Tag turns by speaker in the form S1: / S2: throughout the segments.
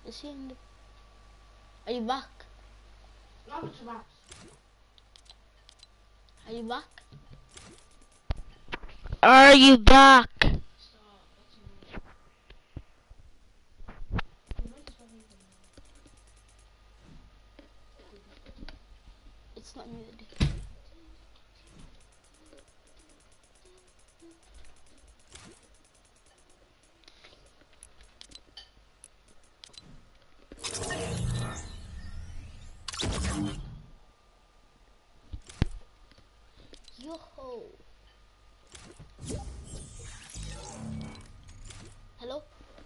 S1: Is he in the... Are you back?
S2: Love it, Max.
S1: Are you back? Are you back? It's not muted. Yo-ho. Hello?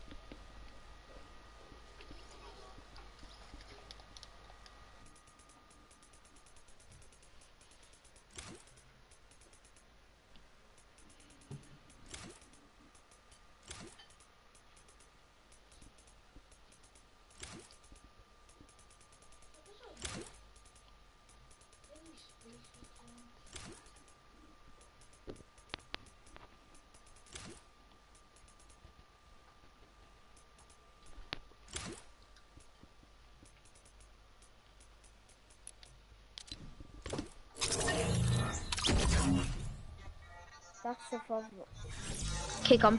S3: That's the problem.
S4: Okay, come.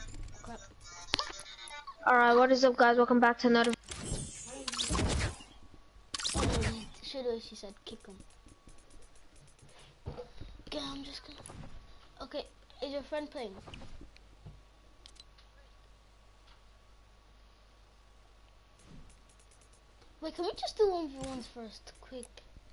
S4: Alright, what is up, guys? Welcome back to another.
S1: She said kick him. Okay, I'm just gonna... Okay, is your friend playing? Wait, can we just do 1v1s first? Quick.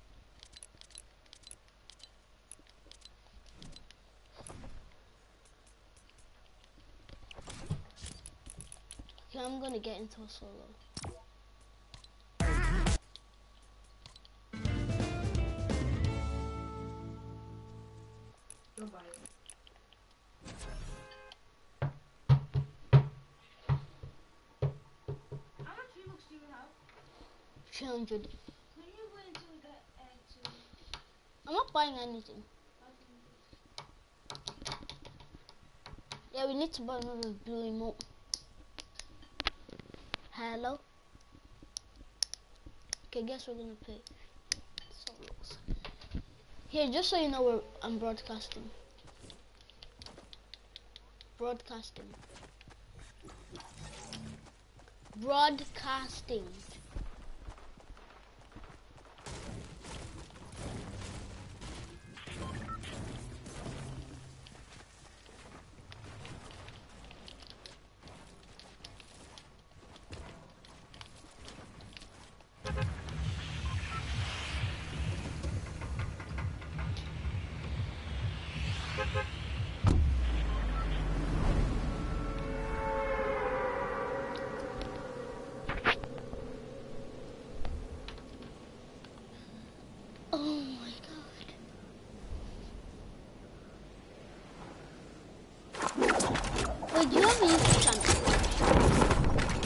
S1: Okay, I'm gonna get into a solo.
S2: Nobody. How much V-Bucks do you have?
S1: 300.
S2: Can you go into the
S1: I'm not buying anything. Yeah, we need to buy another blue emote. Hello? Okay, guess we're gonna play solos. Here, just so you know where I'm broadcasting. Broadcasting. Broadcasting. Oh my god. Wait, do you have a YouTube channel?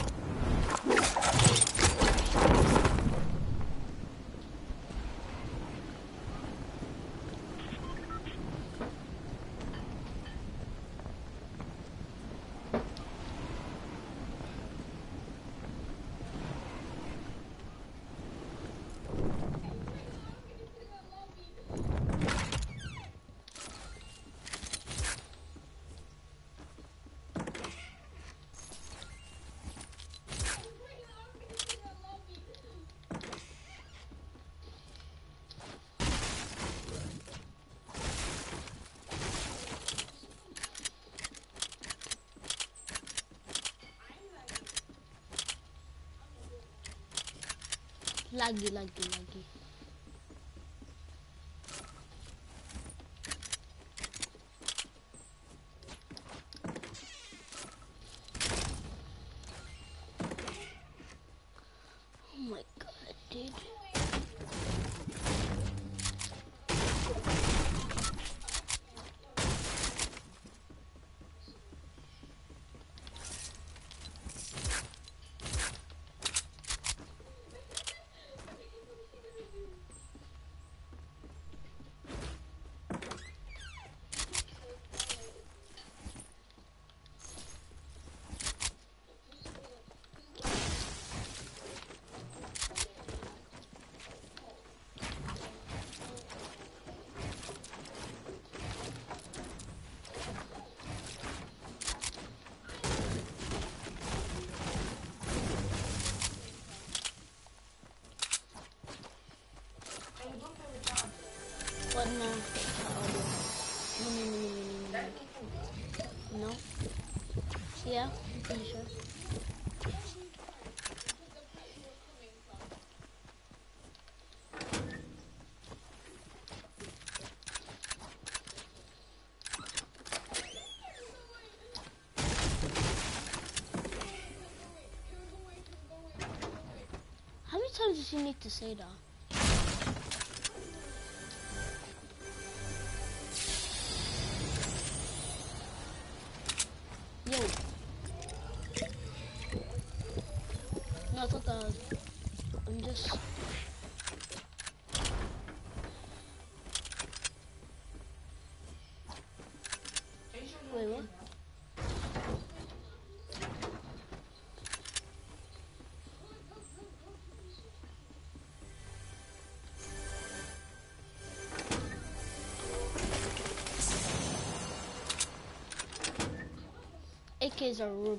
S1: Laggy, laggy, laggy. Oh my god, dude. did you need to say that? Yo. No, I thought that was... I'm just... Wait, what? AKs are rude.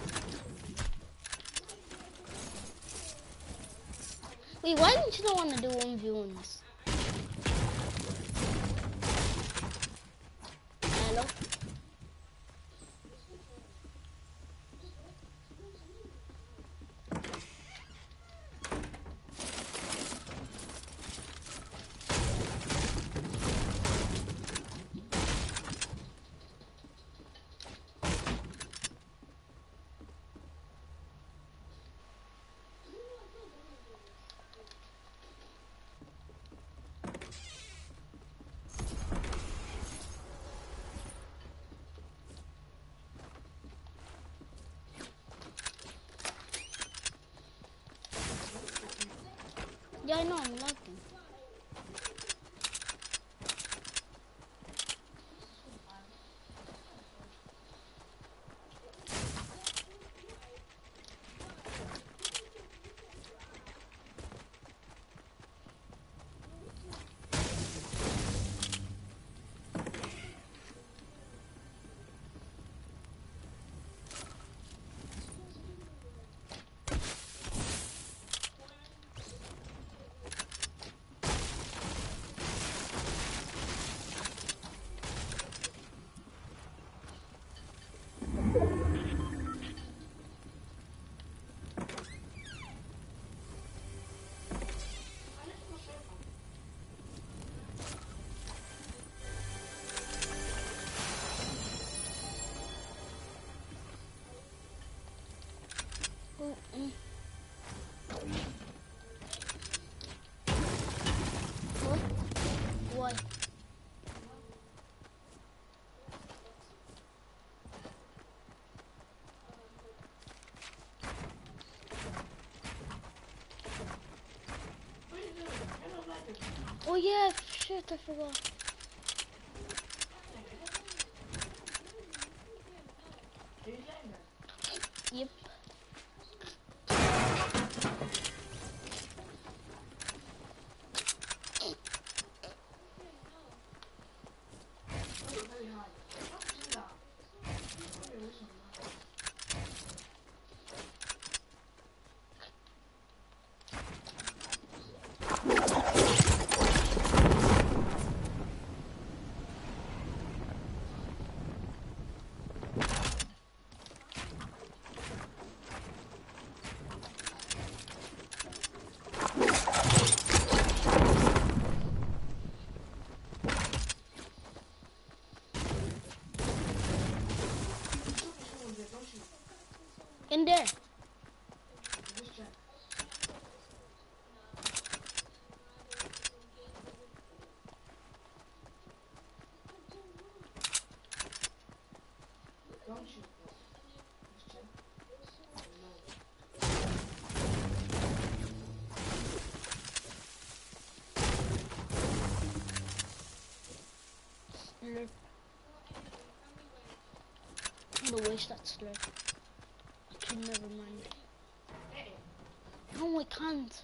S1: Wait, why didn't you not want to do 1v1s? Hello? Yeah, I know, I'm lagging. What? Why? Oh yeah, shit, I forgot. Yep. In there. Slurp. I'm gonna waste that slurp. Actually, never mind. No, I can't.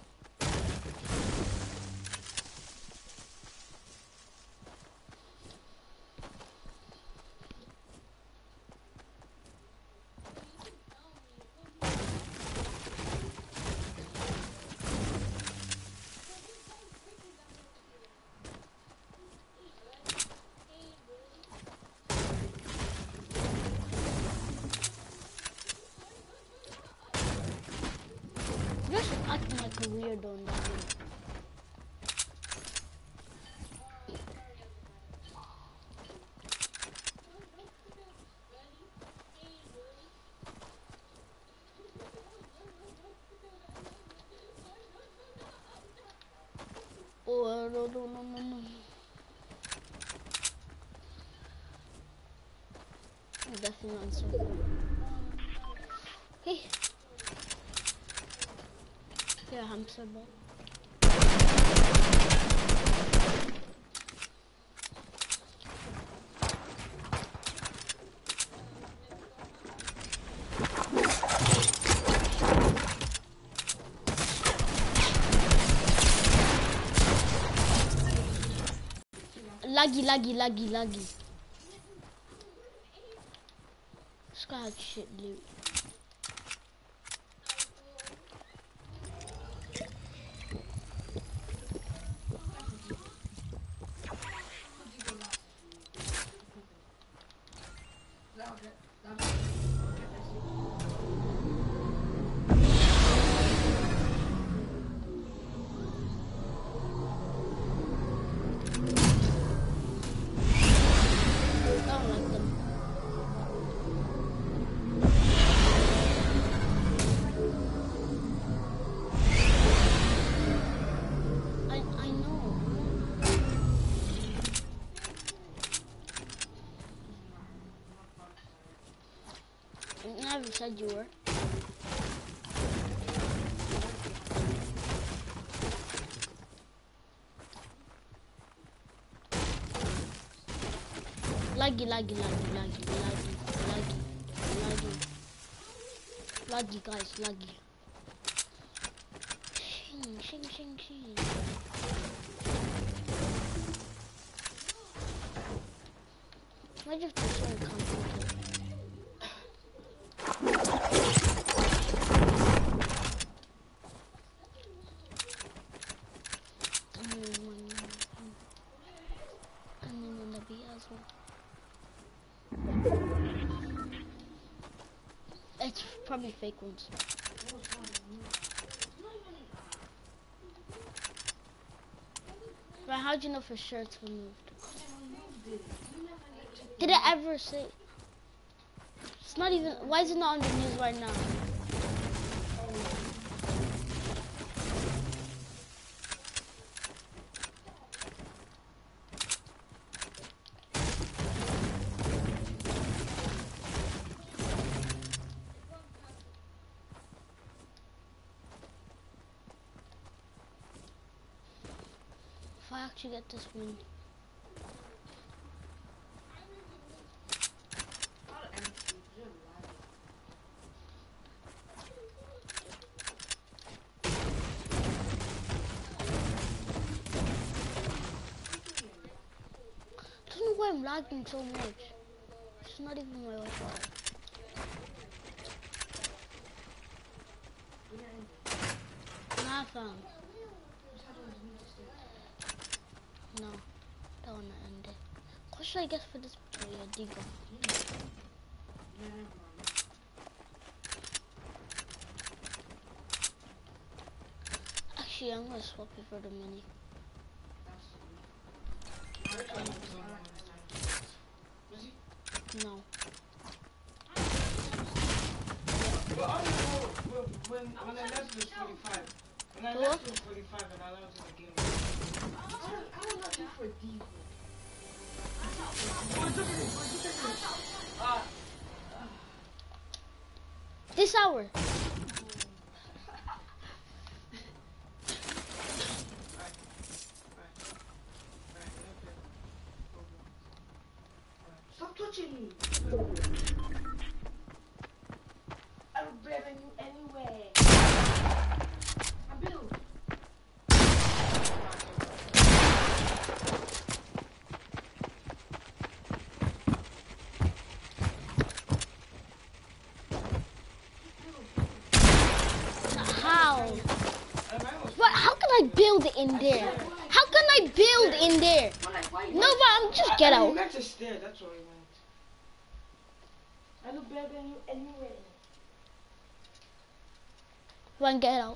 S1: Just acting like a weirdo in that game. no. I'm definitely on circle. Hey. Yeah, hamster ball. Laggy. This guy had shit loot. I don't like them. I know. I never said you were. Laggy, guys, laggy. Shing. Why just so complicated? And then on the beat as well. It's probably fake ones. But how'd you know for sure it's removed? Did it ever say? It's not even. Why is it not on the news right now? If I actually get this win. I don't know why I'm lagging so much. It's not even my Wi-Fi. Nothing. No, don't wanna end it. What should I get for this? Oh yeah, Digo. Actually, I'm gonna swap it for the mini. No.
S5: When I left it was 45. When I
S1: Cool.
S5: left it was 45 and I was in the game.
S2: I was looking for Divo.
S1: This hour.
S2: Stop touching me. I don't better than you anyway. I'm built.
S1: How? What? How can I build it in there? How can I build in there? No, but I'm just get
S5: I
S1: out.
S5: meant to stare, that's what I meant.
S2: I look better than you anyway.
S1: Run, get out.